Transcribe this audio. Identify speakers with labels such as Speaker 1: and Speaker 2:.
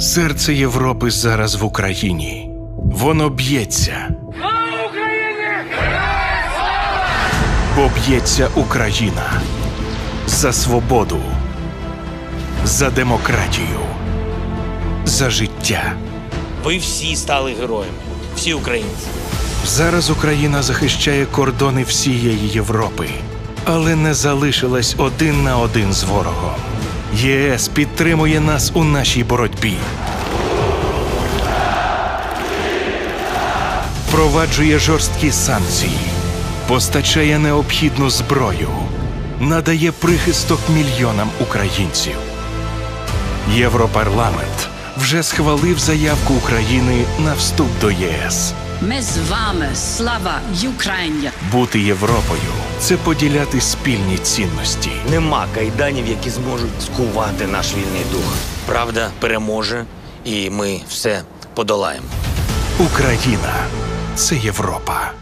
Speaker 1: Серце Європи зараз в Україні. Воно б'ється. Бо б'ється Україна за свободу, за демократію, за життя.
Speaker 2: Ви всі стали героями. Всі українці.
Speaker 1: Зараз Україна захищає кордони всієї Європи, але не залишилась один на один з ворогом. ЄС підтримує нас у нашій боротьбі. Впроваджує жорсткі санкції, постачає необхідну зброю, надає прихисток мільйонам українців. Європарламент вже схвалив заявку України на вступ до ЄС.
Speaker 3: Ми з вами, слава Україні!
Speaker 1: Бути Європою – це поділяти спільні цінності.
Speaker 2: Нема кайданів, які зможуть скувати наш вільний дух. Правда переможе, і ми все подолаємо.
Speaker 1: Україна – це Європа.